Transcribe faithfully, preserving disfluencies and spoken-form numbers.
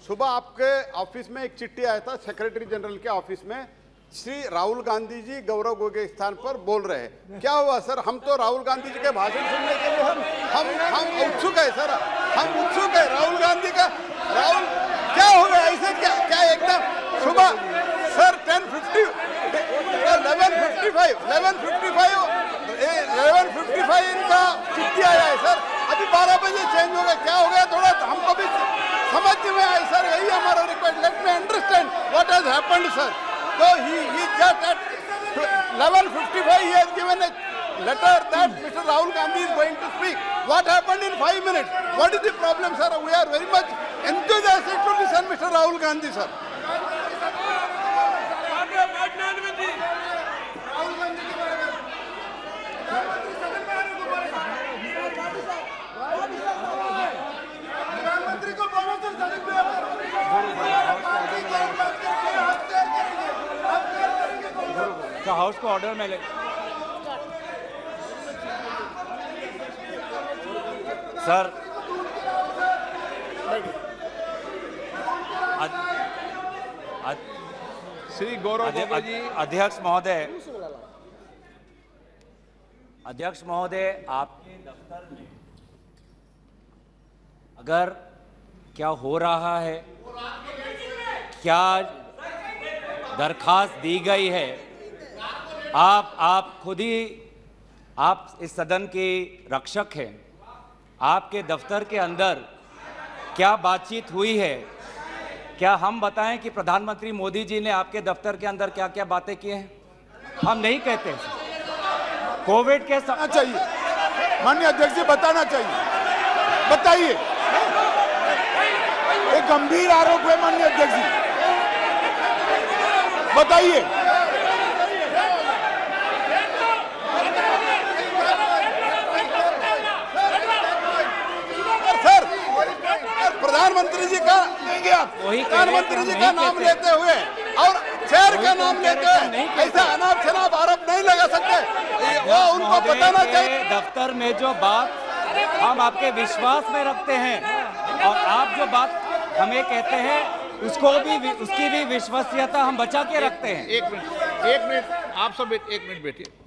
सुबह आपके ऑफिस में एक चिट्ठी आया था, सेक्रेटरी जनरल के ऑफिस में, श्री राहुल गांधी जी गौरव गोगोई स्थान पर बोल रहे हैं। क्या हुआ सर? हम तो राहुल गांधी जी के भाषण सुनने के लिए हम हम हम उत्सुक है सर, हम उत्सुक है राहुल गांधी का। राहुल क्या हो गया ऐसे? क्या क्या एकदम सुबह sir ten fifty eleven fifty five eleven fifty five eleven fifty five इनका चिट्ठी आया है सर, अभी बारह बजे चेंज हो गया। क्या हो गया? थोड़ा हमको भी समझ में आए सर, यही हमारा request. Let me understand what has happened sir. So he he just at eleven fifty-five he has given a letter that Mister Rahul Gandhi is going to speak. What happened in five minutes? What is the problem, sir? We are very much enthusiastic to listen Mister Rahul Gandhi, sir. प्रधानमंत्री को बोलो तो तो house को order में ले। Sir Shri Gaurav Gogoi ji. अध्यक्ष महोदय, अध्यक्ष महोदय, आपके दफ्तर में अगर क्या हो रहा है, क्या दरखास्त दी गई है, आप आप खुद ही आप इस सदन के रक्षक हैं। आपके दफ्तर के अंदर क्या बातचीत हुई है? क्या हम बताएं कि प्रधानमंत्री मोदी जी ने आपके दफ्तर के अंदर क्या क्या बातें की हैं? हम नहीं कहते। कोविड के बताना चाहिए माननीय अध्यक्ष जी, बताना चाहिए। बताइए, एक गंभीर आरोप है माननीय अध्यक्ष जी, बताइए। प्रधानमंत्री जी का देंगे आप, प्रधानमंत्री जी का नाम लेते हुए और चेयर का नाम लेते हुए ऐसा अनाप शनाप आरोप नहीं लगा सकते, वो उनको बताना चाहिए। दफ्तर में जो बात हम आपके विश्वास में रखते हैं और आप जो बात हमें कहते हैं उसको भी, उसकी भी विश्वसनीयता हम बचा के रखते हैं। एक मिनट एक मिनट आप सब एक मिनट बैठिए।